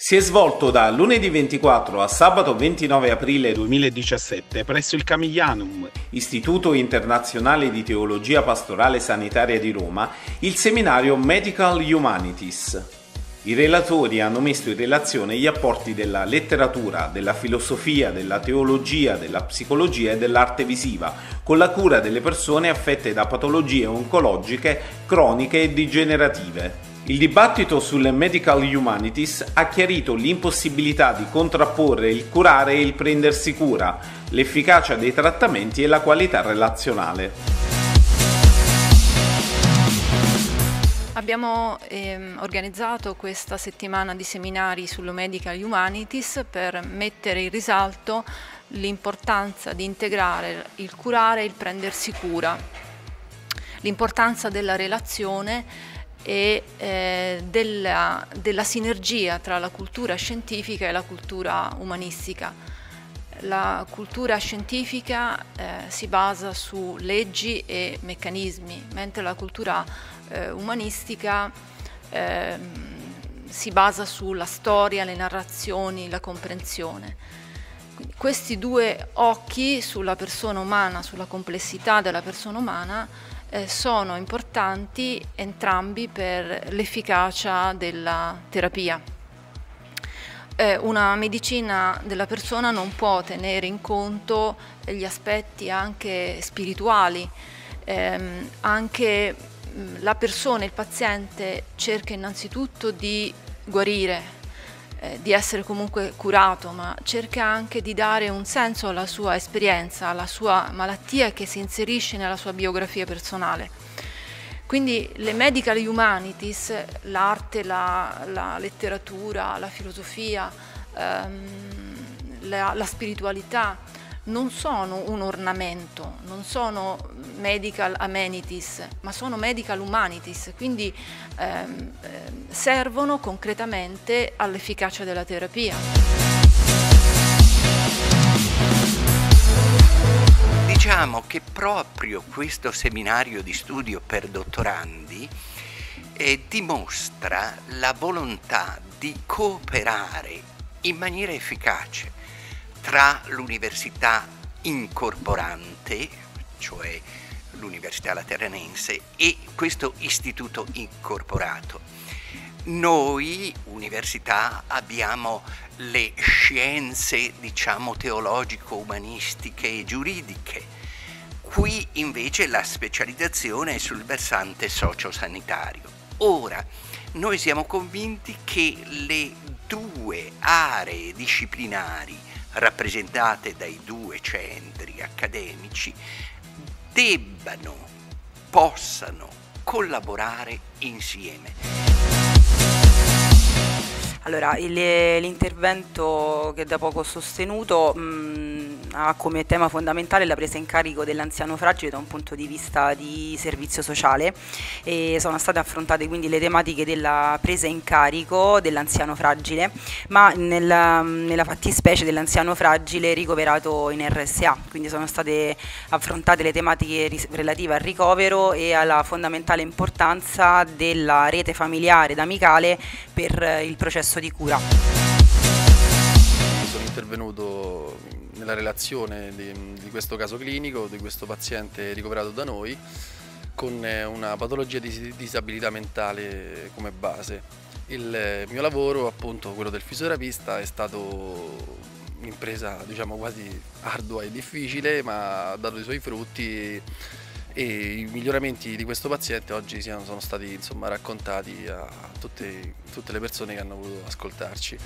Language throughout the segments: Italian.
Si è svolto da lunedì 24 a sabato 29 aprile 2017 presso il Camiglianum, Istituto Internazionale di Teologia Pastorale Sanitaria di Roma, il seminario Medical Humanities. I relatori hanno messo in relazione gli apporti della letteratura, della filosofia, della teologia, della psicologia e dell'arte visiva, con la cura delle persone affette da patologie oncologiche, croniche e degenerative. Il dibattito sulle Medical Humanities ha chiarito l'impossibilità di contrapporre il curare e il prendersi cura, l'efficacia dei trattamenti e la qualità relazionale. Abbiamo organizzato questa settimana di seminari sulle Medical Humanities per mettere in risalto l'importanza di integrare il curare e il prendersi cura, l'importanza della relazione e della sinergia tra la cultura scientifica e la cultura umanistica. La cultura scientifica si basa su leggi e meccanismi, mentre la cultura umanistica si basa sulla storia, le narrazioni, la comprensione. Quindi questi due occhi sulla persona umana, sulla complessità della persona umana, sono importanti entrambi per l'efficacia della terapia. Una medicina della persona non può tenere in conto gli aspetti anche spirituali, anche la persona, il paziente cerca innanzitutto di guarire, di essere comunque curato, ma cerca anche di dare un senso alla sua esperienza, alla sua malattia che si inserisce nella sua biografia personale. Quindi le Medical Humanities, l'arte, la letteratura, la filosofia, la spiritualità, non sono un ornamento, non sono medical amenities, ma sono medical humanities, quindi servono concretamente all'efficacia della terapia. Diciamo che proprio questo seminario di studio per dottorandi dimostra la volontà di cooperare in maniera efficace tra l'università incorporante, cioè l'Università Lateranense, e questo istituto incorporato. Noi, università, abbiamo le scienze, diciamo, teologico-umanistiche e giuridiche. Qui invece la specializzazione è sul versante sociosanitario. Ora, noi siamo convinti che le due aree disciplinari rappresentate dai due centri accademici possano collaborare insieme. Allora, l'intervento che da poco ho sostenuto ha come tema fondamentale la presa in carico dell'anziano fragile da un punto di vista di servizio sociale, e sono state affrontate quindi le tematiche della presa in carico dell'anziano fragile, ma nella fattispecie dell'anziano fragile ricoverato in RSA, quindi sono state affrontate le tematiche relative al ricovero e alla fondamentale importanza della rete familiare ed amicale per il processo di cura. Sono intervenuto nella relazione di questo caso clinico, di questo paziente ricoverato da noi con una patologia di disabilità mentale come base. Il mio lavoro, appunto quello del fisioterapista, è stato un'impresa, diciamo, quasi ardua e difficile, ma ha dato i suoi frutti, e i miglioramenti di questo paziente oggi sono stati, insomma, raccontati a tutte le persone che hanno voluto ascoltarci.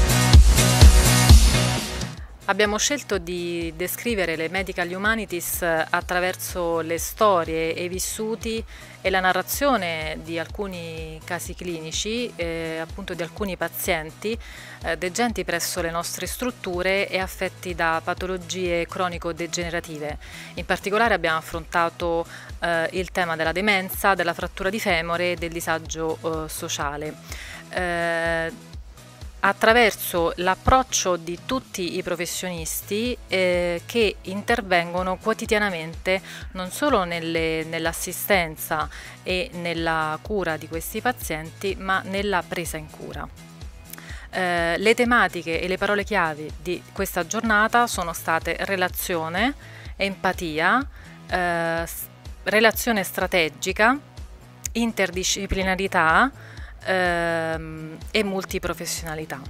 Abbiamo scelto di descrivere le Medical Humanities attraverso le storie e i vissuti e la narrazione di alcuni casi clinici, appunto di alcuni pazienti degenti presso le nostre strutture e affetti da patologie cronico-degenerative. In particolare abbiamo affrontato il tema della demenza, della frattura di femore e del disagio sociale. Attraverso l'approccio di tutti i professionisti che intervengono quotidianamente non solo nell'assistenza e nella cura di questi pazienti, ma nella presa in cura. Le tematiche e le parole chiavi di questa giornata sono state relazione, empatia, relazione strategica, interdisciplinarità e multiprofessionalità.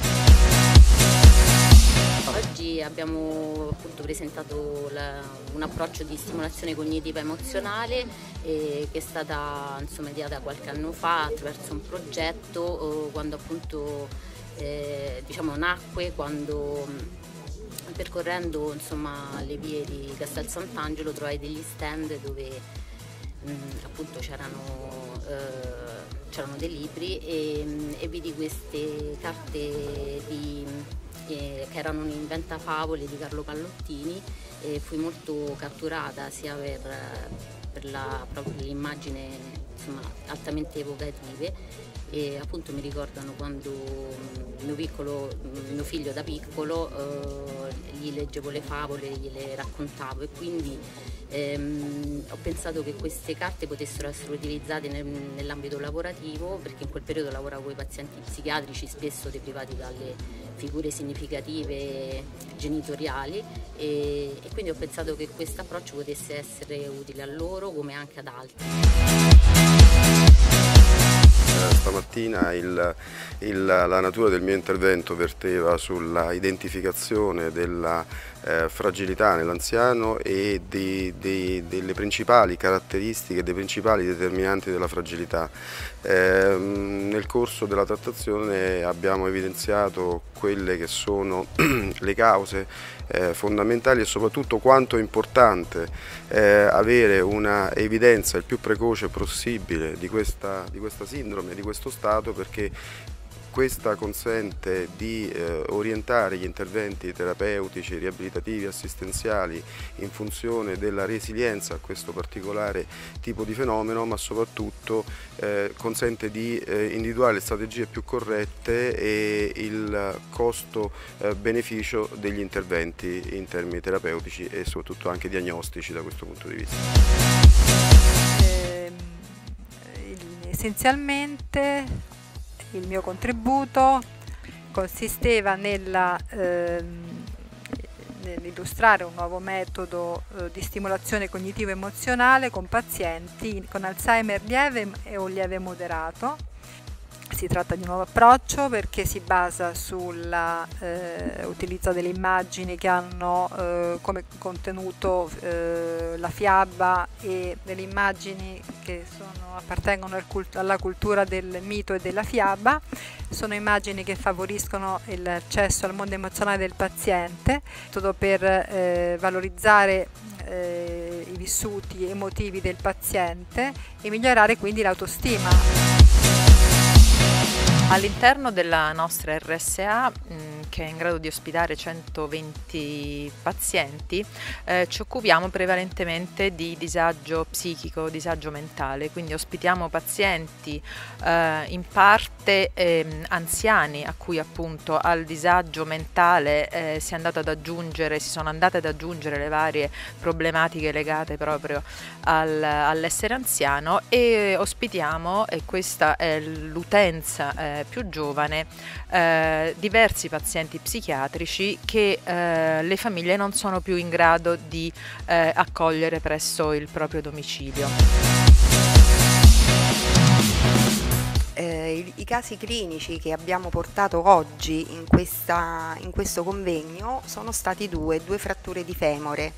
Oggi abbiamo appunto presentato un approccio di stimolazione cognitiva emozionale che è stata ideata qualche anno fa attraverso un progetto quando appunto nacque quando percorrendo le vie di Castel Sant'Angelo trovai degli stand dove appunto c'erano dei libri e vidi queste carte che erano un inventafavole di Carlo Pallottini e fui molto catturata sia per l'immagine altamente evocative e appunto mi ricordano quando mio figlio da piccolo gli leggevo le favole, gliele raccontavo e quindi ho pensato che queste carte potessero essere utilizzate nell'ambito lavorativo, perché in quel periodo lavoravo con i pazienti psichiatrici spesso deprivati dalle figure significative genitoriali e quindi ho pensato che questo approccio potesse essere utile a loro come anche ad altri. Stamattina la natura del mio intervento verteva sulla identificazione della fragilità nell'anziano e delle principali caratteristiche, dei principali determinanti della fragilità. Nel corso della trattazione abbiamo evidenziato quelle che sono le cause fondamentali e soprattutto quanto è importante avere una evidenza il più precoce possibile di questa sindrome, di questo stato, perché questa consente di orientare gli interventi terapeutici, riabilitativi, assistenziali in funzione della resilienza a questo particolare tipo di fenomeno, ma soprattutto consente di individuare le strategie più corrette e il costo-beneficio degli interventi in termini terapeutici e soprattutto anche diagnostici da questo punto di vista. Essenzialmente il mio contributo consisteva nell'illustrare un nuovo metodo di stimolazione cognitivo-emozionale con pazienti con Alzheimer lieve o lieve moderato. Si tratta di un nuovo approccio perché si basa sull'utilizzo delle immagini che hanno come contenuto la fiaba e delle immagini che appartengono alla cultura del mito e della fiaba. Sono immagini che favoriscono l'accesso al mondo emozionale del paziente, tutto per valorizzare i vissuti emotivi del paziente e migliorare quindi l'autostima. All'interno della nostra RSA, che è in grado di ospitare 120 pazienti, ci occupiamo prevalentemente di disagio psichico, disagio mentale, quindi ospitiamo pazienti in parte anziani a cui appunto al disagio mentale si sono andate ad aggiungere le varie problematiche legate proprio all'essere anziano, e ospitiamo, e questa è l'utenza più giovane, diversi pazienti psichiatrici che le famiglie non sono più in grado di accogliere presso il proprio domicilio. I casi clinici che abbiamo portato oggi in questo convegno sono stati due fratture di femore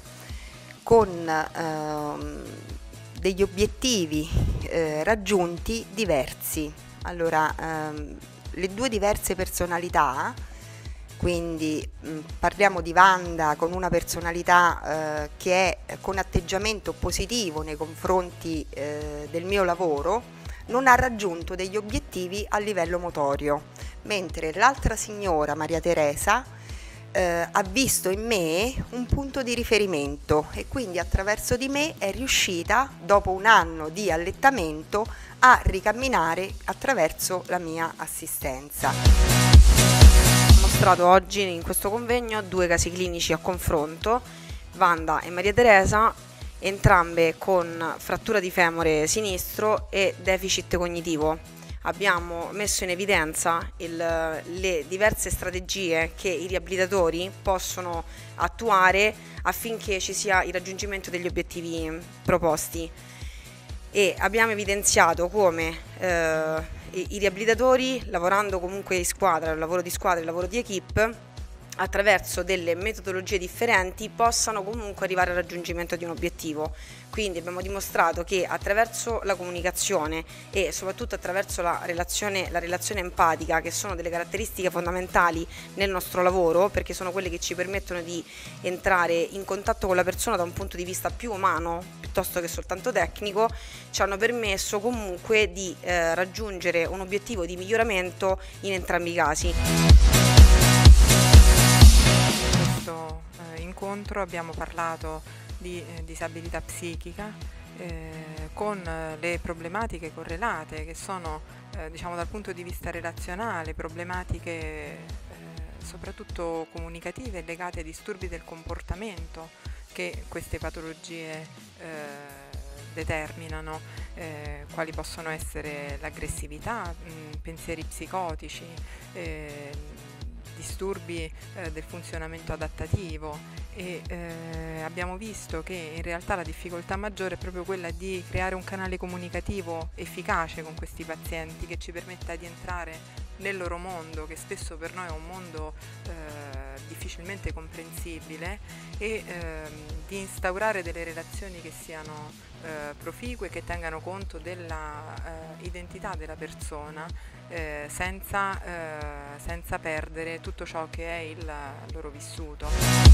con degli obiettivi raggiunti diversi. Allora, le due diverse personalità, quindi parliamo di Wanda con una personalità che è con atteggiamento positivo nei confronti del mio lavoro, non ha raggiunto degli obiettivi a livello motorio, mentre l'altra signora, Maria Teresa, ha visto in me un punto di riferimento e quindi attraverso di me è riuscita, dopo un anno di allettamento, a ricamminare attraverso la mia assistenza. Ho mostrato oggi in questo convegno due casi clinici a confronto, Wanda e Maria Teresa, entrambe con frattura di femore sinistro e deficit cognitivo. abbiamo messo in evidenza le diverse strategie che i riabilitatori possono attuare affinché ci sia il raggiungimento degli obiettivi proposti, e abbiamo evidenziato come i riabilitatori, lavorando comunque in squadra, il lavoro di squadra, il lavoro di equipe, attraverso delle metodologie differenti possano comunque arrivare al raggiungimento di un obiettivo. Quindi abbiamo dimostrato che attraverso la comunicazione e soprattutto attraverso la relazione empatica, che sono delle caratteristiche fondamentali nel nostro lavoro, perché sono quelle che ci permettono di entrare in contatto con la persona da un punto di vista più umano piuttosto che soltanto tecnico, ci hanno permesso comunque di raggiungere un obiettivo di miglioramento in entrambi i casi. Incontro abbiamo parlato di disabilità psichica con le problematiche correlate, che sono diciamo dal punto di vista relazionale, problematiche soprattutto comunicative legate ai disturbi del comportamento che queste patologie determinano, quali possono essere l'aggressività, pensieri psicotici, disturbi del funzionamento adattativo, e abbiamo visto che in realtà la difficoltà maggiore è proprio quella di creare un canale comunicativo efficace con questi pazienti, che ci permetta di entrare nel loro mondo, che spesso per noi è un mondo difficilmente comprensibile, e di instaurare delle relazioni che siano proficue, che tengano conto della identità della persona, senza perdere tutto ciò che è il loro vissuto.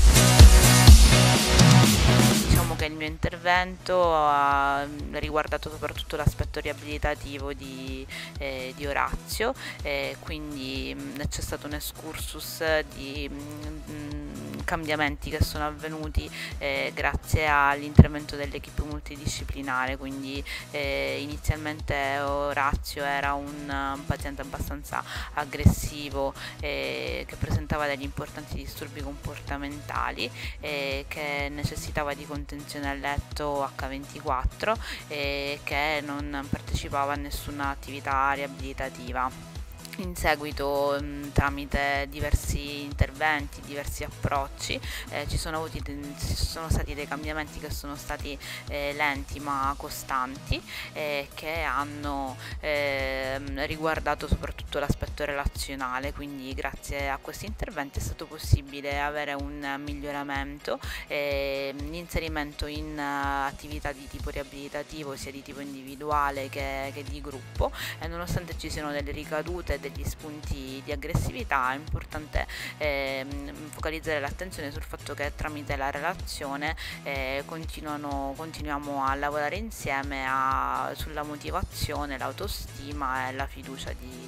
Diciamo che il mio intervento ha riguardato soprattutto l'aspetto riabilitativo di Orazio, quindi c'è stato un excursus di cambiamenti che sono avvenuti grazie all'intervento dell'equipe multidisciplinare. Quindi inizialmente Orazio era un paziente abbastanza aggressivo, che presentava degli importanti disturbi comportamentali, che necessitava di contenzione a letto H24 e che non partecipava a nessuna attività riabilitativa. In seguito, tramite diversi interventi, diversi approcci, ci sono stati dei cambiamenti che sono stati lenti ma costanti, che hanno riguardato soprattutto l'aspetto relazionale. Quindi grazie a questi interventi è stato possibile avere un miglioramento, l'inserimento in attività di tipo riabilitativo sia di tipo individuale che di gruppo, e nonostante ci siano delle ricadute, degli spunti di aggressività, è importante focalizzare l'attenzione sul fatto che tramite la relazione continuiamo a lavorare insieme sulla motivazione, l'autostima e la fiducia di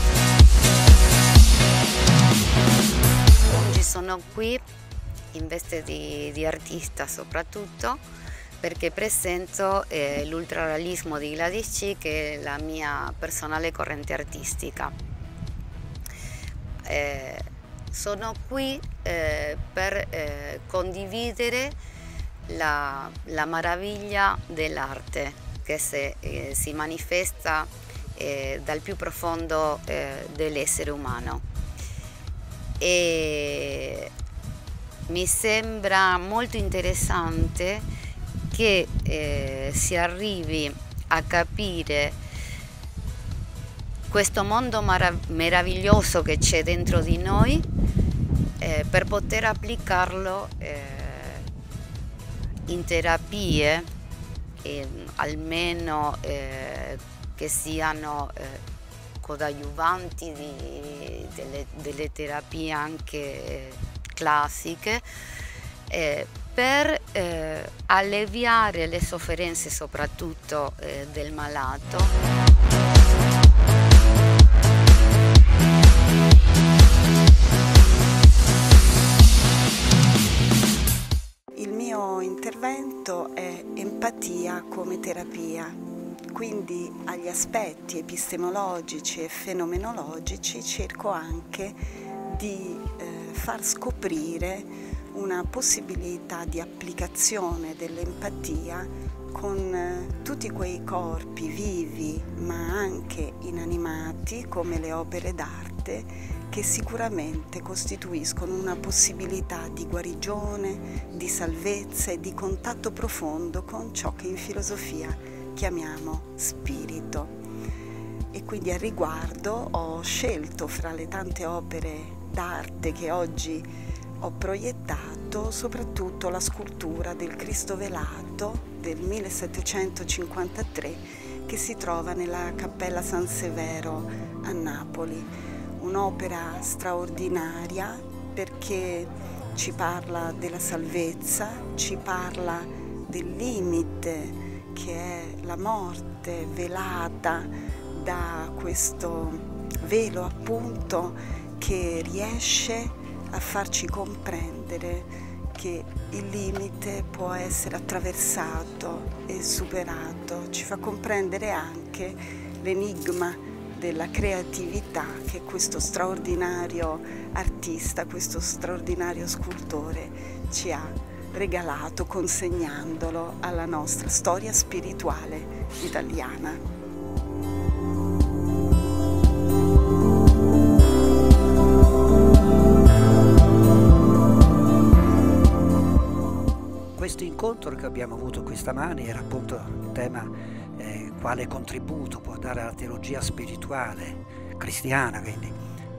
Oggi sono qui in veste di artista soprattutto, perché presento l'ultrarealismo di Gladys C, che è la mia personale corrente artistica. Sono qui per condividere la meraviglia dell'arte, che si manifesta dal più profondo dell'essere umano. E mi sembra molto interessante che si arrivi a capire questo mondo meraviglioso che c'è dentro di noi, per poter applicarlo in terapie, almeno che siano coadiuvanti delle terapie anche classiche, per alleviare le sofferenze soprattutto del malato. Il mio intervento è empatia come terapia, quindi agli aspetti epistemologici e fenomenologici cerco anche di far scoprire una possibilità di applicazione dell'empatia con tutti quei corpi vivi ma anche inanimati come le opere d'arte, che sicuramente costituiscono una possibilità di guarigione, di salvezza e di contatto profondo con ciò che in filosofia chiamiamo spirito. E quindi al riguardo ho scelto fra le tante opere d'arte che oggi ho proiettato soprattutto la scultura del Cristo velato del 1753 che si trova nella Cappella San Severo a Napoli. Un'opera straordinaria perché ci parla della salvezza, ci parla del limite che è la morte velata da questo velo appunto che riesce a farci comprendere che il limite può essere attraversato e superato, ci fa comprendere anche l'enigma della creatività che questo straordinario artista, questo straordinario scultore ci ha regalato consegnandolo alla nostra storia spirituale italiana. Questo incontro che abbiamo avuto qui stamani era appunto il tema quale contributo può dare alla teologia spirituale cristiana, quindi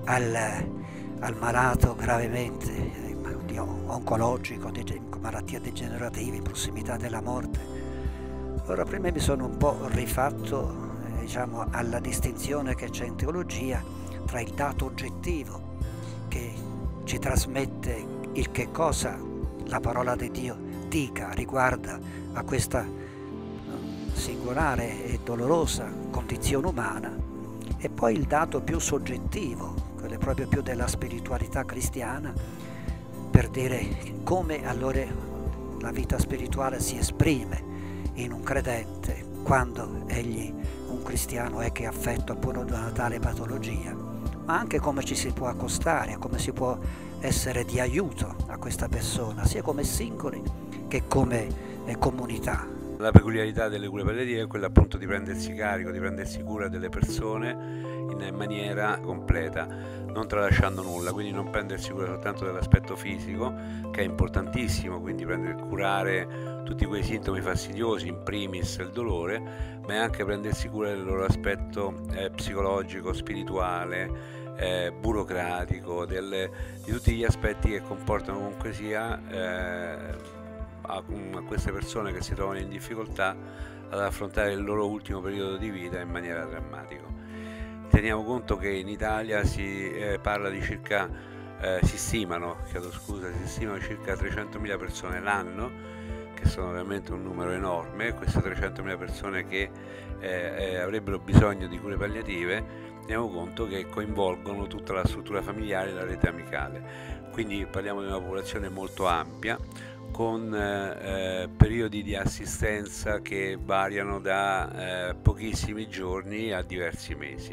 al malato gravemente oncologico, con malattie degenerative, in prossimità della morte. Allora prima mi sono un po' rifatto diciamo, alla distinzione che c'è in teologia tra il dato oggettivo che ci trasmette il che cosa la parola di Dio dica riguarda a questa singolare e dolorosa condizione umana, e poi il dato più soggettivo, quello proprio più della spiritualità cristiana, per dire come allora la vita spirituale si esprime in un credente quando egli, un cristiano, è che è affetto appunto da una tale patologia, ma anche come ci si può accostare, come si può essere di aiuto a questa persona, sia come singoli che come comunità. La peculiarità delle cure palliative è quella appunto di prendersi carico, di prendersi cura delle persone in maniera completa, non tralasciando nulla, quindi non prendersi cura soltanto dell'aspetto fisico, che è importantissimo, quindi curare tutti quei sintomi fastidiosi, in primis il dolore, ma anche prendersi cura del loro aspetto psicologico, spirituale, burocratico, di tutti gli aspetti che comportano comunque sia a queste persone che si trovano in difficoltà ad affrontare il loro ultimo periodo di vita in maniera drammatica. Teniamo conto che in Italia si parla di circa, si stimano circa 300.000 persone l'anno, che sono veramente un numero enorme. Queste 300.000 persone che avrebbero bisogno di cure palliative, teniamo conto che coinvolgono tutta la struttura familiare e la rete amicale, quindi parliamo di una popolazione molto ampia, con periodi di assistenza che variano da pochissimi giorni a diversi mesi.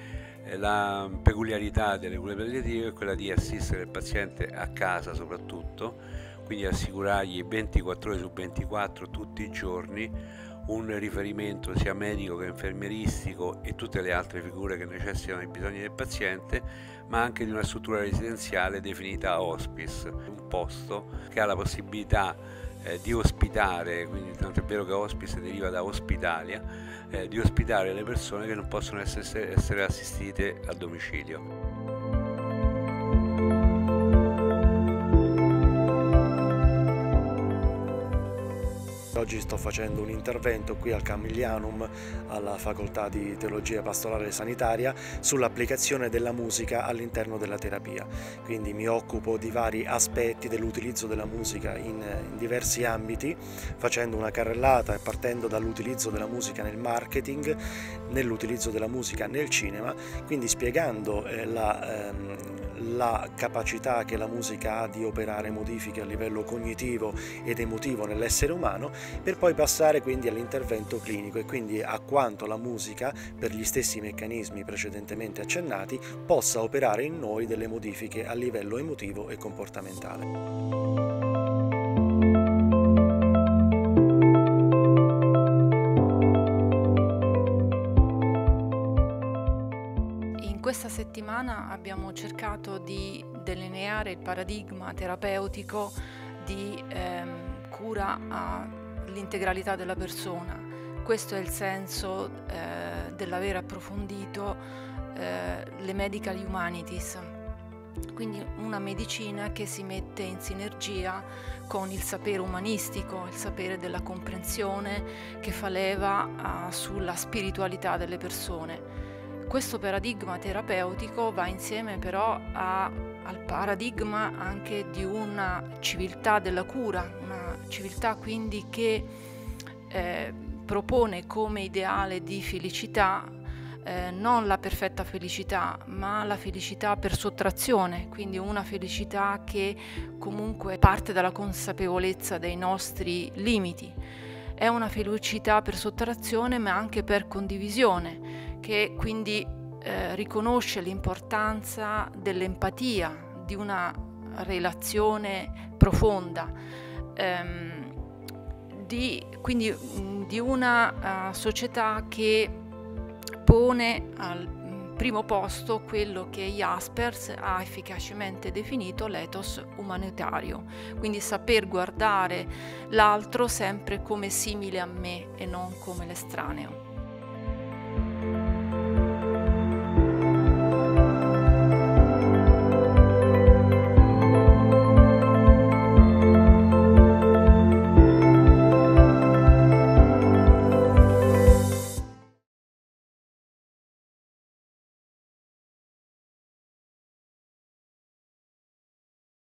La peculiarità delle cure palliative è quella di assistere il paziente a casa soprattutto, quindi assicurargli 24 ore su 24 tutti i giorni un riferimento sia medico che infermieristico e tutte le altre figure che necessitano i bisogni del paziente, ma anche di una struttura residenziale definita hospice, un posto che ha la possibilità di ospitare, quindi tanto è vero che hospice deriva da ospitalia, di ospitare le persone che non possono essere assistite a domicilio. Oggi sto facendo un intervento qui al Camiglianum, alla Facoltà di Teologia Pastorale Sanitaria, sull'applicazione della musica all'interno della terapia. Quindi mi occupo di vari aspetti dell'utilizzo della musica in diversi ambiti, facendo una carrellata e partendo dall'utilizzo della musica nel marketing, nell'utilizzo della musica nel cinema, quindi spiegando la capacità che la musica ha di operare modifiche a livello cognitivo ed emotivo nell'essere umano, per poi passare quindi all'intervento clinico e quindi a quanto la musica, per gli stessi meccanismi precedentemente accennati, possa operare in noi delle modifiche a livello emotivo e comportamentale. settimana abbiamo cercato di delineare il paradigma terapeutico di cura all'integralità della persona. Questo è il senso dell'aver approfondito le Medical Humanities, quindi una medicina che si mette in sinergia con il sapere umanistico, il sapere della comprensione, che fa leva sulla spiritualità delle persone. Questo paradigma terapeutico va insieme però al paradigma anche di una civiltà della cura, una civiltà quindi che propone come ideale di felicità non la perfetta felicità, ma la felicità per sottrazione, quindi una felicità che comunque parte dalla consapevolezza dei nostri limiti. È una felicità per sottrazione ma anche per condivisione, che quindi riconosce l'importanza dell'empatia, di una relazione profonda, quindi di una società che pone al primo posto quello che Jaspers ha efficacemente definito l'ethos umanitario, quindi saper guardare l'altro sempre come simile a me e non come l'estraneo.